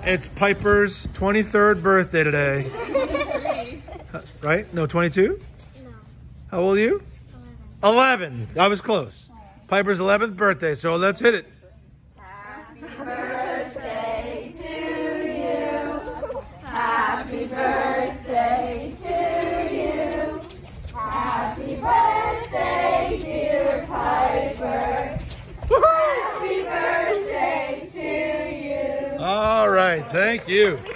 It's Piper's 23rd birthday today. Right? No, 22? No. How old are you? 11. I was close. Piper's 11th birthday, so let's hit it. Happy birthday to you. Happy birthday to you. Happy birthday, dear Piper. Happy birthday to you. All right, thank you.